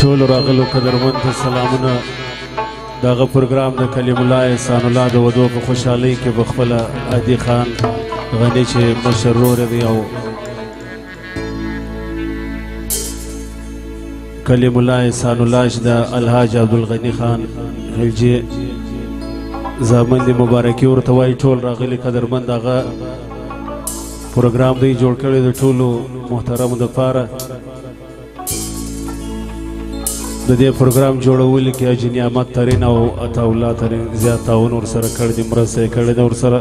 ټول راغلو قدرمند سلامونه دغه پروګرام د کلیم الله احسان الله د ودو په خوشحالۍ کې په خپله عادي خان غني چې مشر ورور دی او کلیم الله احسان الله چې د الحاج عبدالغني خان خلجي زامن دي مبارکي ورته وایي ټول راغلي قدرمند هغه پروګرام دی جوړ کړی د ټولو محترمو دپاره د دې پروګرام جوړولو کې حاجي نعمت ترین او عطاالله ترین زیات تعاون ورسره کړی دی مرسته یې کړې ده ورسره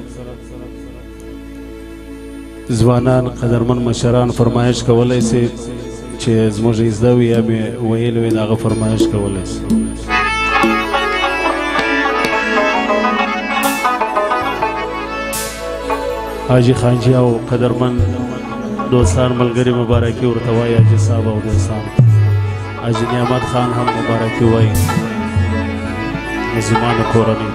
ځوانان قدرمن مشران فرمایش کولی سي چې زموږ زده وي یا مې ویل وي د هغه فرمایش کولی سي حاجي خانجي او قدرمن دوستان ملګري مبارکي ورته وایي حاجي صاحب او دوستان حاجي نعمت خان هم مبارکي وایي نظیمانو کورنۍ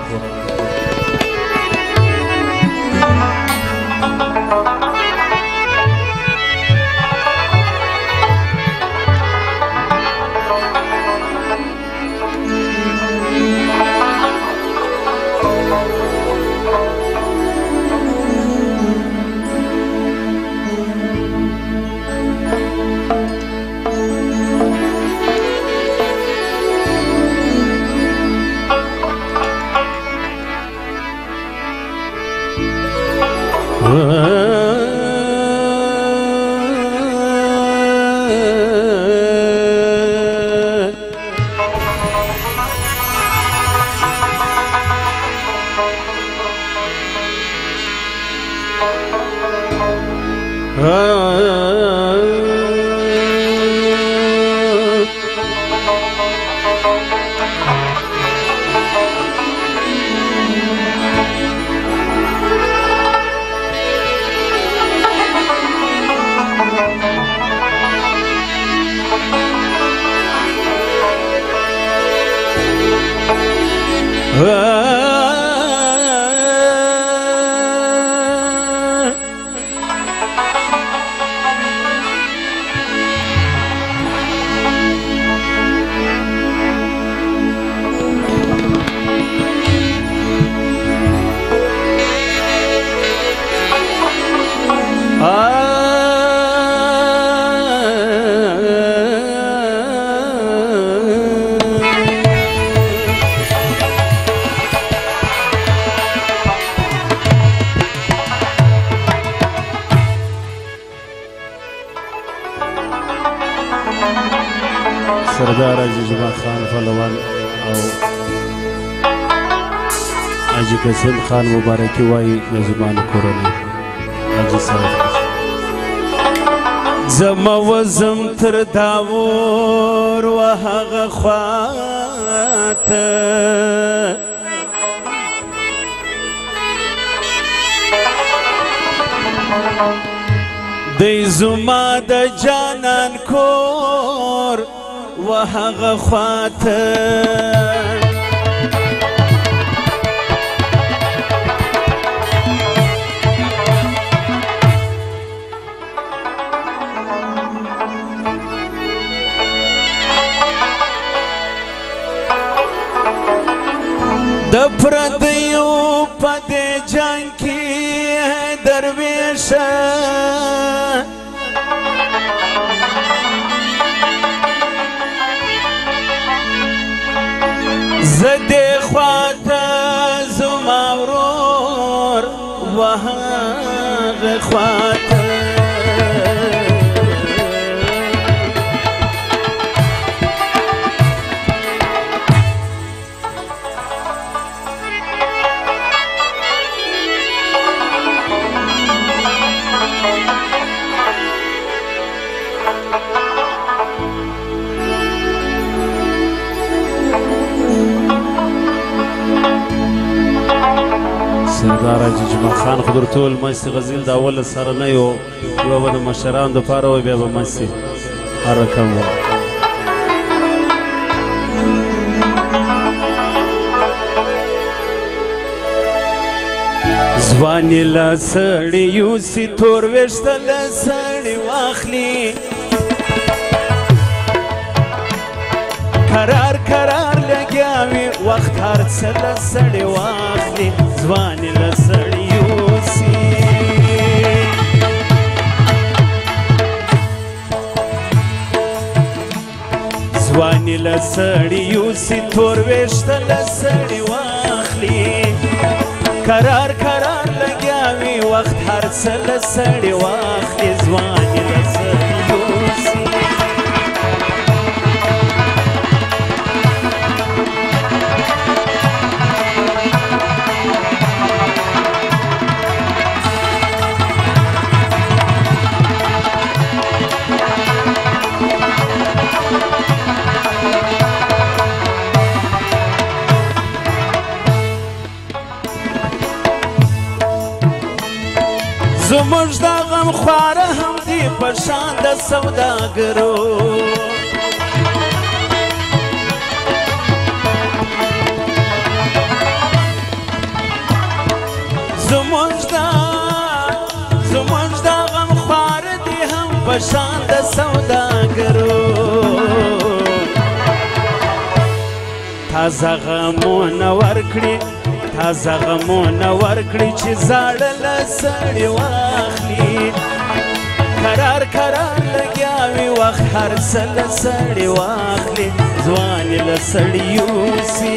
سردار حاجي جمعه خان فلوان او حاجي قاسم خان مبارکي وایي نظیمانو کورنۍ حاجي صاحب زما وزم تر داور و هغه خواته دی زما د جانان کور و هغه خواته د پردیو په دې جنګ کې درویشه زه دې خواته زما ورور و هغه خواته سردار حاجي جمعه خان خو در ټول مستې غزل د اوله سره نه یو یوه به د مشرانو دپاره وه بیا به مستې هر رقم وه ځوانې له سړي یوسي تور ویښته له سړي واخلي قرار قرار لګیا وي وخت هر څه له سړی واخلي ځواني له سړي یوسي ځواني له سړي یوسي تور ویښته له سړي واخلي قرار قرار لګیا وي وخت هر څه له سړي واخلي ځواني له سړي یوسي زموږ د غم خواره هم دي په شان د سوداګرو زموږ د غم خواره دي هم په شان د سوداګرو تازه غمونه ورکړي تازه غمونه ورکړي چې زاړه له سړي واخلي قرار قرار لګیا وي وخت هر څه له سړي واخلي ځواني له سړي یوسي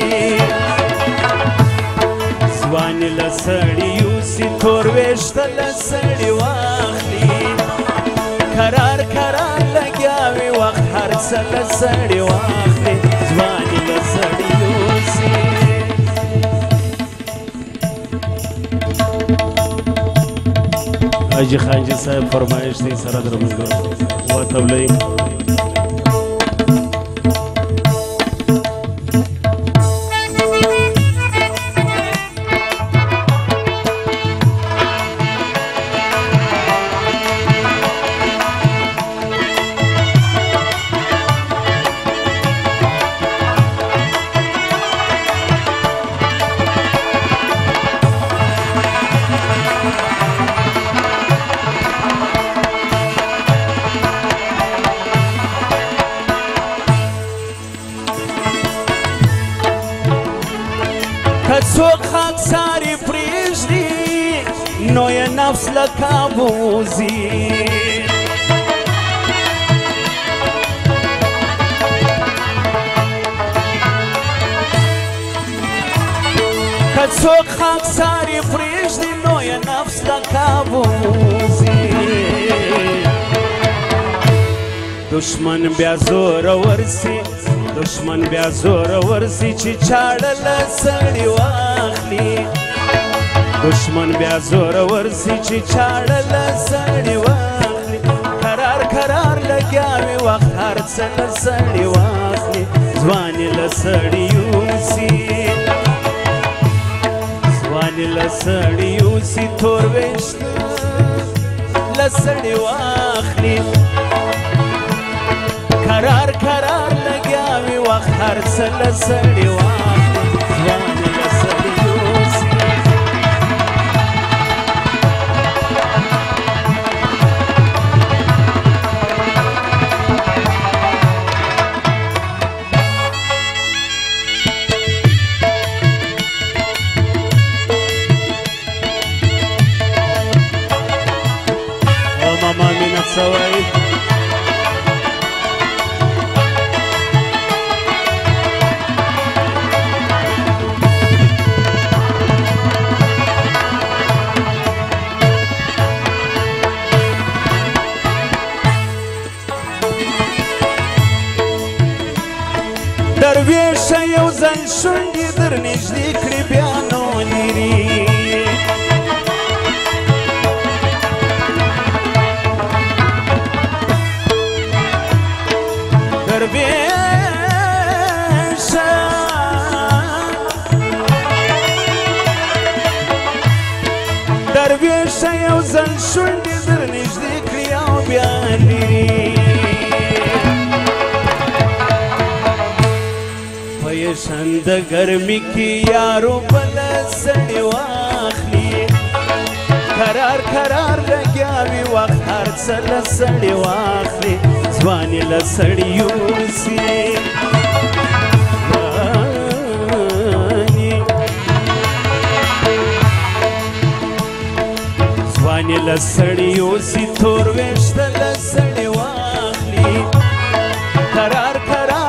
ځواني له سړي یوسي تور ویښته له سړي واخلي قرار قرار لګیا وي وخت هر څه له سړي واخلي ځواني له سړي یوسي حاجی خانجی صاحب فرمایش دی سره درمنګو و تبلیغ که څوک خاکساري پرېږدي نو یې نفس له کابو وځي که څوک خاکساري پرېږدي نو یې نفس له کابو وځي دشمن بیا زوره ورسي دشمن بیا زوره ورسي چې چاړه له سړي واخلي دشمن بیا زوره ورسي چې چاړه له سړي واخلي قرار قرار لګیا وي وخت هر څه له سړي واخلي ځواني له سړي یوسي ځواني له سړي یوسي تور ویښته له سړي واخلي قرار قرار لګیا وي وخت هر څه له سړي واخلي ځواني له سړي یوسي او ماما مینت سوای درویشه یو ځل شونډې در نږدې کړي بیا نو لري درویشه یو ځل شونډې در نږدې کړي او بیا لري پېژند ګرمي کې یارو بل سړي واخلي قرار قرار لګیا وي وخت هر څه له سړي واخلي ځواني له سړي یوسي لسړیو سي تور وشت لسړی واخلي قرار قرار